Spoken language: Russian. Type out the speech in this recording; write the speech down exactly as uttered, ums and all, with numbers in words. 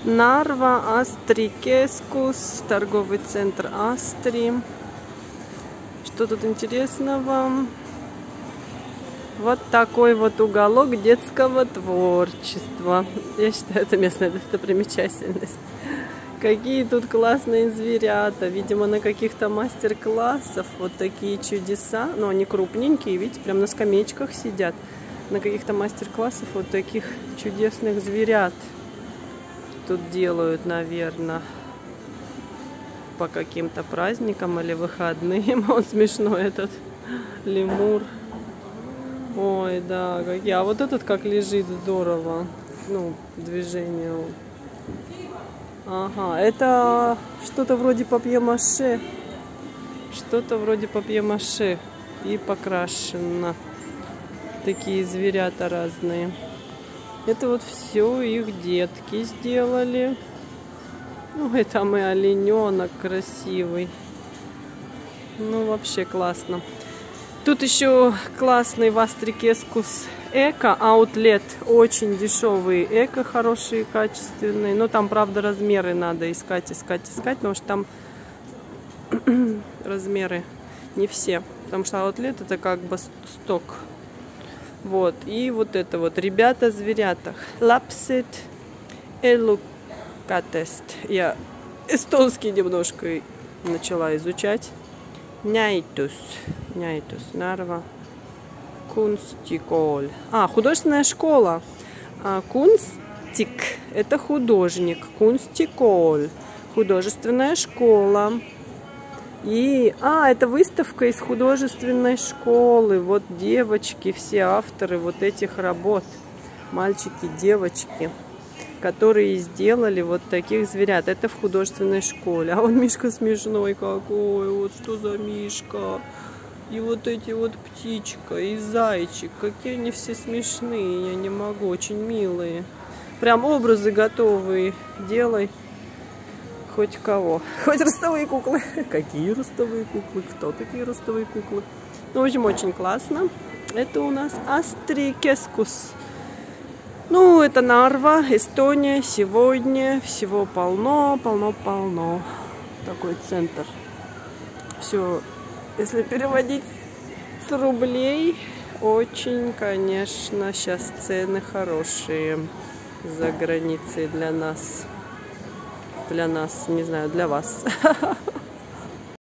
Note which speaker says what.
Speaker 1: Нарва, Астрикескус, торговый центр Астри. Что тут интересного? Вот такой вот уголок детского творчества. Я считаю, это местная достопримечательность. Какие тут классные зверята. Видимо, на каких-то мастер-классах вот такие чудеса. Но они крупненькие, видите, прям на скамеечках сидят. На каких-то мастер-классах вот таких чудесных зверят тут делают, наверное, по каким-то праздникам или выходным. Он смешной, этот лемур. Ой, да, какие. А вот этот как лежит здорово. Ну, движение. Ага, это что-то вроде папье-маше. Что-то вроде папье-маше. И покрашено. Такие зверята разные. Это вот все их детки сделали. Ну, и там и олененок красивый. Ну, вообще классно. Тут еще классный в Астрикескус эко-аутлет. Очень дешевые эко, хорошие, качественные. Но там, правда, размеры надо искать, искать, искать. Потому что там размеры не все. Потому что аутлет это как бы сток. Вот. И вот это вот. Ребята-зверята. Лапсет элукатест. Я эстонский немножко начала изучать. Няйтус. Няйтус. Нарва. Кунстиколь. А, художественная школа. А, кунстик. Это художник. Кунстиколь. Художественная школа. И, а, это выставка из художественной школы. Вот девочки, все авторы вот этих работ. Мальчики, девочки, которые сделали вот таких зверят. Это в художественной школе. А он Мишка смешной какой. Вот что за Мишка. И вот эти вот птичка и зайчик. Какие они все смешные. Я не могу. Очень милые. Прям образы готовые. Делай. Хоть кого. Хоть ростовые куклы. Какие ростовые куклы? Кто такие ростовые куклы? Ну, в общем, очень классно. Это у нас Астрикескус. Ну, это Нарва, Эстония. Сегодня всего полно, полно, полно. Такой центр. Все, если переводить с рублей, очень, конечно, сейчас цены хорошие за границей для нас. Для нас, не знаю, для вас.